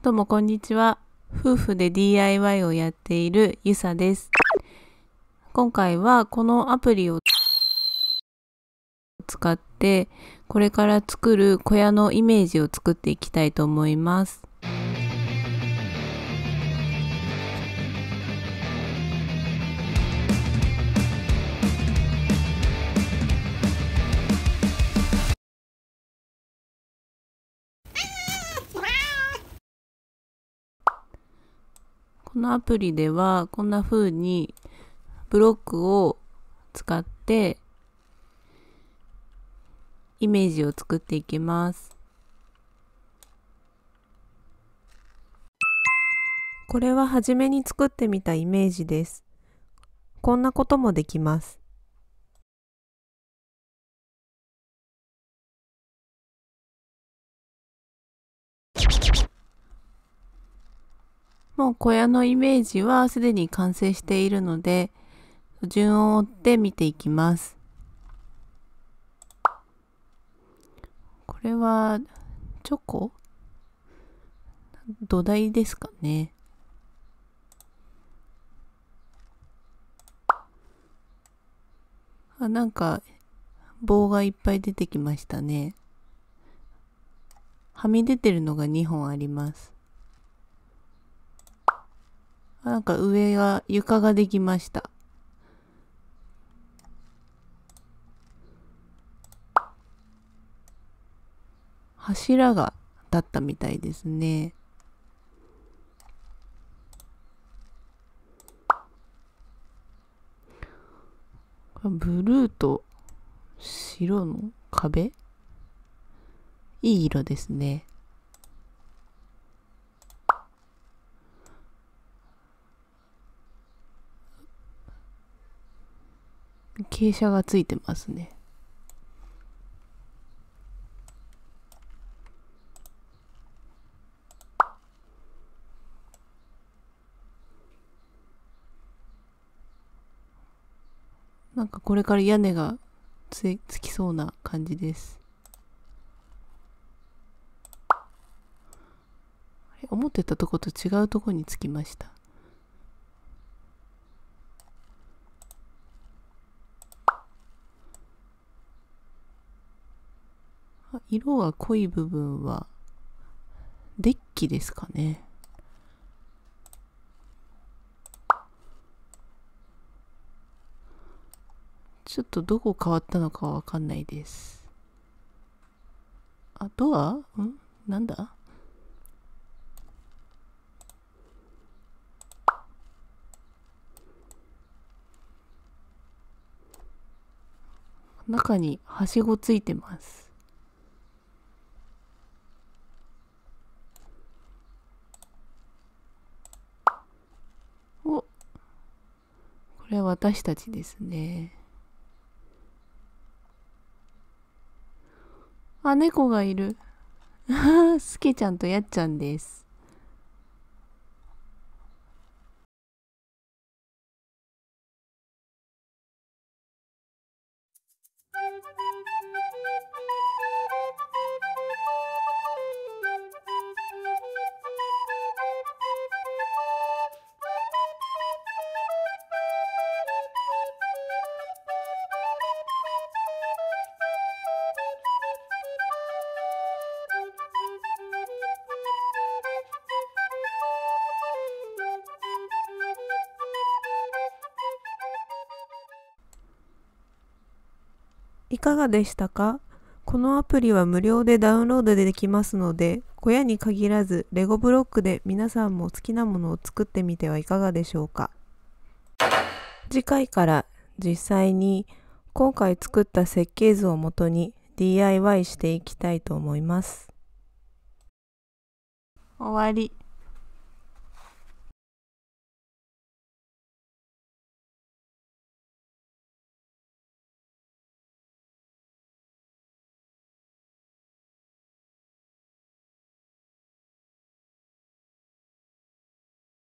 どうもこんにちは。夫婦で DIY をやっているゆさです。今回はこのアプリを使ってこれから作る小屋のイメージを作っていきたいと思います。このアプリではこんな風にブロックを使ってイメージを作っていきます。 これは初めに作ってみたイメージです。こんなこともできます。 もう小屋のイメージはすでに完成しているので、順を追って見ていきます。これはチョコ？土台ですかね。なんか棒がいっぱい出てきましたね。はみ出てるのが2本あります。なんか上が床ができました。柱が立ったみたいですね。ブルーと白の壁？いい色ですね。傾斜がついてますね。なんかこれから屋根がつきそうな感じです。思ってたとこと違うとこにつきました。色が濃い部分はデッキですかね。ちょっとどこ変わったのかわかんないです。ドア？なんだ？中にはしごついてます。これは私たちですね。猫がいる。スケちゃんとやっちゃんです。 いかがでしたか？このアプリは無料でダウンロードできますので、小屋に限らずレゴブロックで皆さんも好きなものを作ってみてはいかがでしょうか。次回から実際に今回作った設計図をもとに DIY していきたいと思います。 終わり。